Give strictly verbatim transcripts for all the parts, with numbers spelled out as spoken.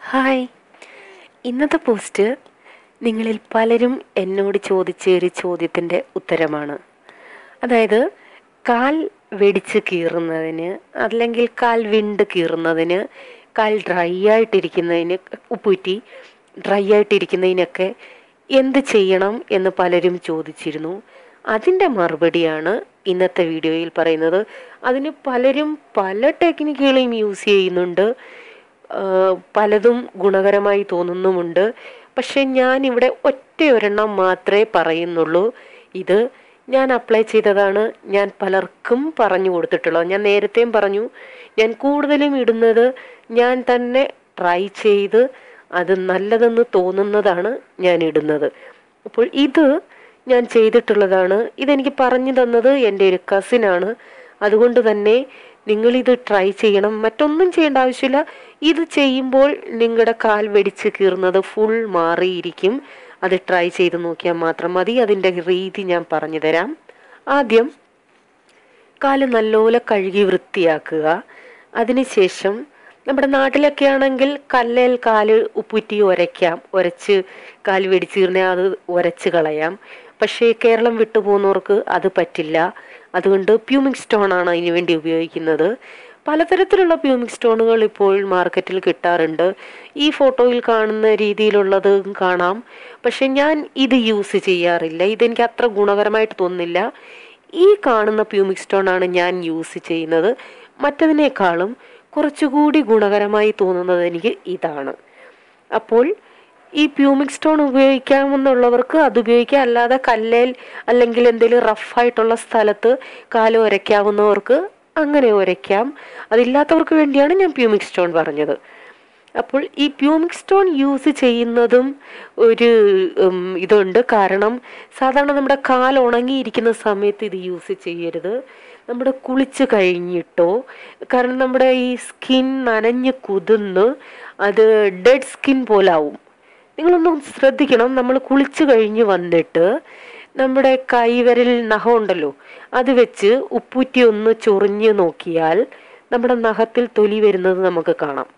Hi. ഇന്നത്തെ post നിങ്ങളിൽ പലരും എന്നോട് ചോദിച്ച ഒരു ചോദ്യത്തിൻ്റെ ഉത്തരമാണ്. അതായത് കാൽ വെടിച്ച് കീറുന്നതിന്, അല്ലെങ്കിൽ കാൽ വിണ്ട് കീറുന്നതിന്, കാൽ ഡ്രൈ ആയിട്ടിരിക്കുന്നതിന്, ഉപ്പൂറ്റി ഡ്രൈ ആയിട്ടിരിക്കുന്നതിനൊക്കെ എന്ത് ചെയ്യണം എന്ന് പലരും ചോദിച്ചിരുന്നു. അതിൻ്റെ മറുപടിയാണ് ഇന്നത്തെ വീഡിയോയിൽ പറയുന്നത്. അതിന് പലരും പല ടെക്നിക്കുകളും യൂസ് ചെയ്യുന്നുണ്ട്. പലതും ഗുണകരമായി തോന്നുന്നുമുണ്ട്. പക്ഷെ ഞാനിവിടെ ഒറ്റയൊരെണ്ണം മാത്രമേ പറയുന്നുള്ളൂ. ഇത് ഞാൻ അപ്ലൈ ചെയ്തതാണ്, ഞാൻ പലർക്കും പറഞ്ഞു കൊടുത്തിട്ടുള്ളത്. ഞാൻ നേരത്തെയും പറഞ്ഞു, ഞാൻ കൂടുതലും ഇടുന്നത് ഞാൻ തന്നെ ട്രൈ ചെയ്ത് അത് നല്ലതെന്ന് തോന്നുന്നതാണ് ഞാൻ ഇടുന്നത്. അപ്പോൾ ഇത് ഞാൻ ചെയ്തിട്ടുള്ളതാണ്. ഇതെനിക്ക് പറഞ്ഞു തന്നത് എൻ്റെ ഒരു കസിനാണ്. അതുകൊണ്ട് തന്നെ നിങ്ങളിത് ട്രൈ ചെയ്യണം. മറ്റൊന്നും ചെയ്യേണ്ട ആവശ്യമില്ല. ഇത് ചെയ്യുമ്പോൾ നിങ്ങളുടെ കാൽ വെടിച്ച് കീറുന്നത് ഫുൾ മാറിയിരിക്കും. അത് ട്രൈ ചെയ്ത് നോക്കിയാൽ മാത്രം മതി. അതിൻ്റെ രീതി ഞാൻ പറഞ്ഞു തരാം. ആദ്യം കാല് നല്ലപോലെ കഴുകി വൃത്തിയാക്കുക. അതിനുശേഷം നമ്മുടെ നാട്ടിലൊക്കെ ആണെങ്കിൽ കല്ലേൽ കാല് ഉപ്പുറ്റി ഉരയ്ക്കാം. ഉരച്ച് കാല് വെടിച്ച് കീറിനാൽ അത് ഉരച്ച് കളയാം. പക്ഷേ കേരളം വിട്ടു പോകുന്നവർക്ക് അത് പറ്റില്ല. അതുകൊണ്ട് പ്യൂമിക് സ്റ്റോൺ ആണ് അതിനു വേണ്ടി ഉപയോഗിക്കുന്നത്. പലതരത്തിലുള്ള പ്യൂമിക് സ്റ്റോണുകൾ ഇപ്പോൾ മാർക്കറ്റിൽ കിട്ടാറുണ്ട്. ഈ ഫോട്ടോയിൽ കാണുന്ന രീതിയിലുള്ളത് കാണാം. പക്ഷെ ഞാൻ ഇത് യൂസ് ചെയ്യാറില്ല. ഇതെനിക്ക് അത്ര ഗുണകരമായിട്ട് തോന്നുന്നില്ല. ഈ കാണുന്ന പ്യൂമിക് സ്റ്റോൺ ആണ് ഞാൻ യൂസ് ചെയ്യുന്നത്. മറ്റതിനേക്കാളും കുറച്ചുകൂടി ഗുണകരമായി തോന്നുന്നത് എനിക്ക് ഇതാണ്. അപ്പോൾ ഈ പ്യൂമിക് സ്റ്റോൺ ഉപയോഗിക്കാമെന്നുള്ളവർക്ക് അത് ഉപയോഗിക്കാം. അല്ലാതെ കല്ലേൽ അല്ലെങ്കിൽ എന്തെങ്കിലും റഫായിട്ടുള്ള സ്ഥലത്ത് കാല് ഉരയ്ക്കാവുന്നവർക്ക് അങ്ങനെ ഉരയ്ക്കാം. അതില്ലാത്തവർക്ക് വേണ്ടിയാണ് ഞാൻ പ്യൂമിക് സ്റ്റോൺ പറഞ്ഞത്. അപ്പോൾ ഈ പ്യൂമിക് സ്റ്റോൺ യൂസ് ചെയ്യുന്നതും ഒരു ഇതുണ്ട്. കാരണം സാധാരണ നമ്മുടെ കാൽ ഉണങ്ങിയിരിക്കുന്ന സമയത്ത് ഇത് യൂസ് ചെയ്യരുത്. നമ്മുടെ കുളിച്ച് കഴിഞ്ഞിട്ടോ, കാരണം നമ്മുടെ ഈ സ്കിൻ നനഞ്ഞ് കുതിർന്ന് അത് ഡെഡ് സ്കിൻ പോലാവും. നിങ്ങളൊന്നും ശ്രദ്ധിക്കണം. നമ്മൾ കുളിച്ച് കഴിഞ്ഞ് വന്നിട്ട് നമ്മുടെ കൈവിരൽ നഖം ഉണ്ടല്ലോ, അത് വെച്ച് ഉപ്പൂറ്റി ഒന്ന് ചൊറിഞ്ഞ് നോക്കിയാൽ നമ്മുടെ നഖത്തിൽ തൊലി വരുന്നത് നമുക്ക് കാണാം.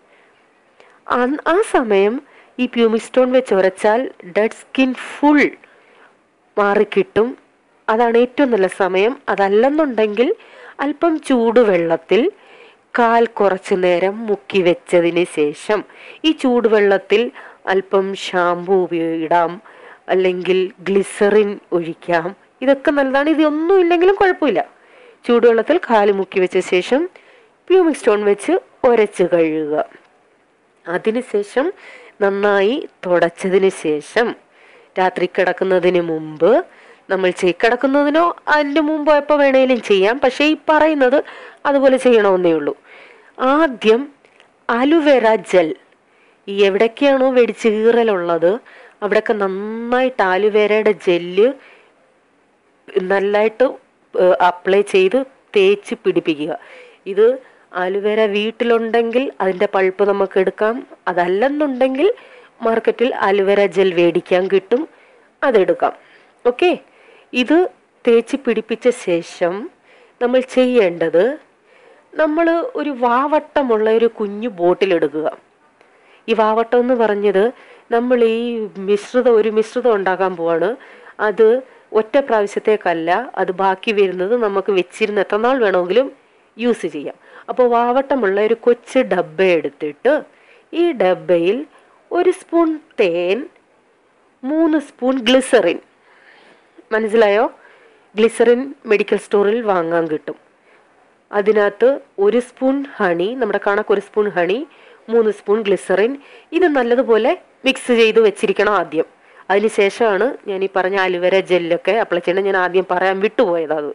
ആ സമയം ഈ പ്യൂമിക് സ്റ്റോൺ വെച്ച് ഉരച്ചാൽ ഡെഡ് സ്കിൻ ഫുൾ മാറിക്കിട്ടും. അതാണ് ഏറ്റവും നല്ല സമയം. അതല്ലെന്നുണ്ടെങ്കിൽ അല്പം ചൂടുവെള്ളത്തിൽ കാൽ കുറച്ചു നേരം മുക്കി വെച്ചതിന് ശേഷം ഈ ചൂടുവെള്ളത്തിൽ അല്പം ഷാമ്പു ഉപയോഗിടാം, അല്ലെങ്കിൽ ഗ്ലിസറിൻ ഒഴിക്കാം. ഇതൊക്കെ നല്ലതാണ്. ഇതൊന്നും ഇല്ലെങ്കിലും കുഴപ്പമില്ല. ചൂടുവെള്ളത്തിൽ കാല് മുക്കി വെച്ച ശേഷം പ്യൂമിക് സ്റ്റോൺ വെച്ച് ഉരച്ച് കഴുകുക. അതിനുശേഷം നന്നായി തുടച്ചതിന് ശേഷം രാത്രി കിടക്കുന്നതിന് മുമ്പ് നമ്മൾ ചെയ് കിടക്കുന്നതിനോ അതിൻ്റെ മുമ്പോ എപ്പോൾ വേണേലും ചെയ്യാം. പക്ഷേ ഈ പറയുന്നത് അതുപോലെ ചെയ്യണമെന്നേ ഉള്ളൂ. ആദ്യം അലുവേര ജെൽ, ഈ എവിടേക്കാണോ വെടിച്ച് കീറലുള്ളത് അവിടെയൊക്കെ നന്നായിട്ട് ആലുവേരയുടെ ജെല്ല് നല്ലതായിട്ട് അപ്ലൈ ചെയ്ത് തേച്ച് പിടിപ്പിക്കുക. ഇത് ആലുവേര വീട്ടിലുണ്ടെങ്കിൽ അതിൻ്റെ പൾപ്പ് നമുക്ക് എടുക്കാം. അതല്ലെന്നുണ്ടെങ്കിൽ മാർക്കറ്റിൽ ആലുവേര ജെൽ മേടിക്കാൻ കിട്ടും, അതെടുക്കാം. ഓക്കെ. ഇത് തേച്ച് പിടിപ്പിച്ച ശേഷം നമ്മൾ ചെയ്യേണ്ടത്, നമ്മൾ ഒരു വാവട്ടമുള്ള ഒരു കുഞ്ഞു ബോട്ടിലെടുക്കുക. ഈ വാവട്ടം എന്ന് പറഞ്ഞത്, നമ്മൾ ഈ മിശ്രിതം ഒരു മിശ്രിതം ഉണ്ടാക്കാൻ പോവാണ്. അത് ഒറ്റ പ്രാവശ്യത്തേക്കല്ല, അത് ബാക്കി വരുന്നത് നമുക്ക് വെച്ചിരുന്ന് എത്ര നാൾ വേണമെങ്കിലും യൂസ് ചെയ്യാം. അപ്പോൾ വാവട്ടമുള്ള ഒരു കൊച്ചു ഡബ്ബ എടുത്തിട്ട് ഈ ഡബ്ബയിൽ ഒരു സ്പൂൺ തേൻ, മൂന്ന് സ്പൂൺ ഗ്ലിസറിൻ, മനസ്സിലായോ? ഗ്ലിസറിൻ മെഡിക്കൽ സ്റ്റോറിൽ വാങ്ങാൻ കിട്ടും. അതിനകത്ത് ഒരു സ്പൂൺ ഹണി, നമ്മുടെ കണക്ക് ഒരു സ്പൂൺ ഹണി, മൂന്ന് സ്പൂൺ ഗ്ലിസറിൻ. ഇത് നല്ലതുപോലെ മിക്സ് ചെയ്ത് വെച്ചിരിക്കണം ആദ്യം. അതിനുശേഷമാണ് ഞാൻ ഈ പറഞ്ഞ അലുവേര ജെല്ലൊക്കെ അപ്ലൈ ചെയ്യണം. ഞാൻ ആദ്യം പറയാൻ വിട്ടുപോയത് അത്.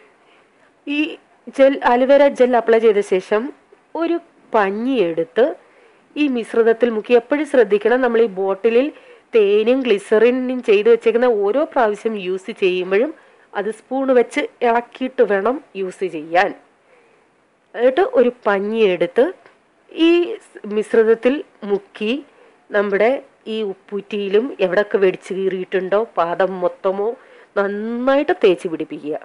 ഈ ജെൽ അലുവേര ജെൽ അപ്ലൈ ചെയ്ത ശേഷം ഒരു പഞ്ഞി എടുത്ത് ഈ മിശ്രിതത്തിൽ മുക്കി. എപ്പോഴും ശ്രദ്ധിക്കണം, നമ്മൾ ഈ ബോട്ടിലിൽ തേനും ഗ്ലിസറിനും ചെയ്ത് വെച്ചേക്കുന്ന ഓരോ പ്രാവശ്യം യൂസ് ചെയ്യുമ്പോഴും അത് സ്പൂൺ വെച്ച് ഇളക്കിയിട്ട് വേണം യൂസ് ചെയ്യാൻ. എന്നിട്ട് ഒരു പഞ്ഞി എടുത്ത് ഈ മിശ്രിതത്തിൽ മുക്കി നമ്മുടെ ഈ ഉപ്പൂറ്റിയിലും എവിടെയൊക്കെ വെടിച്ച് കീറിയിട്ടുണ്ടോ പാദം മൊത്തമോ നന്നായിട്ട് തേച്ച് പിടിപ്പിക്കുക.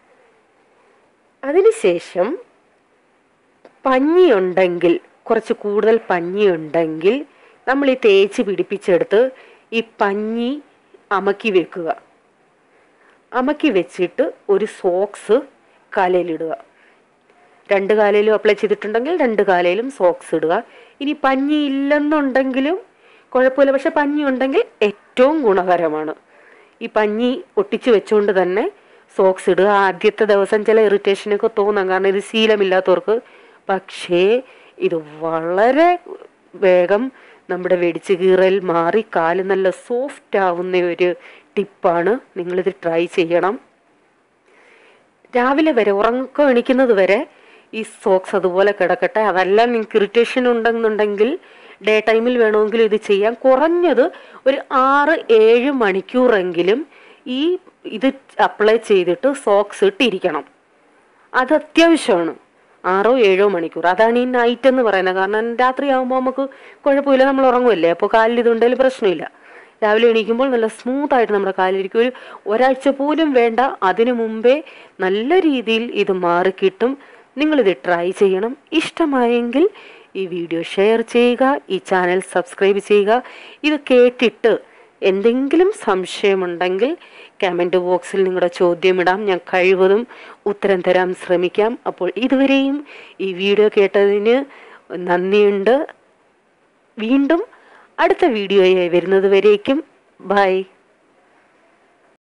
അതിനുശേഷം പഞ്ഞിയുണ്ടെങ്കിൽ, കുറച്ച് കൂടുതൽ പഞ്ഞിയുണ്ടെങ്കിൽ നമ്മൾ ഈ തേച്ച് പിടിപ്പിച്ചെടുത്ത് ഈ പഞ്ഞി അമക്കി വെക്കുക. അമക്കി വെച്ചിട്ട് ഒരു സോക്സ് കാലയിലിടുക. രണ്ട് കാലയിലും അപ്ലൈ ചെയ്തിട്ടുണ്ടെങ്കിൽ രണ്ട് കാലയിലും സോക്സ് ഇടുക. ഇനി പഞ്ഞി ഇല്ലെന്നുണ്ടെങ്കിലും കുഴപ്പമില്ല, പക്ഷെ പഞ്ഞി ഉണ്ടെങ്കിൽ ഏറ്റവും ഗുണകരമാണ്. ഈ പഞ്ഞി ഒട്ടിച്ച് വെച്ചുകൊണ്ട് തന്നെ സോക്സ് ഇടുക. ആദ്യത്തെ ദിവസം ചില ഇറിറ്റേഷനൊക്കെ തോന്നാം, കാരണം ഇത് ശീലമില്ലാത്തവർക്ക്. പക്ഷേ ഇത് വളരെ വേഗം നമ്മുടെ വെടിച്ച് കീറൽ മാറി കാല് നല്ല സോഫ്റ്റ് ആവുന്ന ഒരു ടിപ്പാണ്. നിങ്ങളിത് ട്രൈ ചെയ്യണം. രാവിലെ വരെ ഉറക്കം എണീക്കുന്നത് വരെ ഈ സോക്സ് അതുപോലെ കിടക്കട്ടെ. അതല്ല നിങ്ങൾക്ക് ഇറിറ്റേഷൻ ഉണ്ടെന്നുണ്ടെങ്കിൽ ഡേ ടൈമിൽ വേണമെങ്കിൽ ഇത് ചെയ്യാം. കുറഞ്ഞത് ഒരു ആറ് ഏഴ് മണിക്കൂറെങ്കിലും ഈ ഇത് അപ്ലൈ ചെയ്തിട്ട് സോക്സ് ഇട്ടിരിക്കണം. അത് അത്യാവശ്യമാണ്. ആറോ ഏഴോ മണിക്കൂർ. അതാണ് ഈ നൈറ്റ് എന്ന് പറയുന്നത്. കാരണം രാത്രി ആകുമ്പോൾ നമുക്ക് കുഴപ്പമില്ല, നമ്മൾ ഉറങ്ങുമല്ലേ, അപ്പോൾ കാലിൽ ഇതുണ്ടെങ്കിൽ പ്രശ്നമില്ല. രാവിലെ എണീക്കുമ്പോൾ നല്ല സ്മൂത്തായിട്ട് നമ്മുടെ കാലിലിരിക്കും. ഒരു ഒരാഴ്ച പോലും വേണ്ട, അതിനു മുമ്പേ നല്ല രീതിയിൽ ഇത് മാറിക്കിട്ടും. നിങ്ങളിത് ട്രൈ ചെയ്യണം. ഇഷ്ടമായെങ്കിൽ ഈ വീഡിയോ ഷെയർ ചെയ്യുക, ഈ ചാനൽ സബ്സ്ക്രൈബ് ചെയ്യുക. ഇത് കേട്ടിട്ട് എന്തെങ്കിലും സംശയമുണ്ടെങ്കിൽ കമൻറ്റ് ബോക്സിൽ നിങ്ങളുടെ ചോദ്യം ഇടാം. ഞാൻ കഴിവതും ഉത്തരം തരാൻ ശ്രമിക്കാം. അപ്പോൾ ഇതുവരെയും ഈ വീഡിയോ കേട്ടതിന് നന്ദിയുണ്ട്. വീണ്ടും അടുത്ത വീഡിയോയായി വരുന്നത് വരേക്കും ബൈ.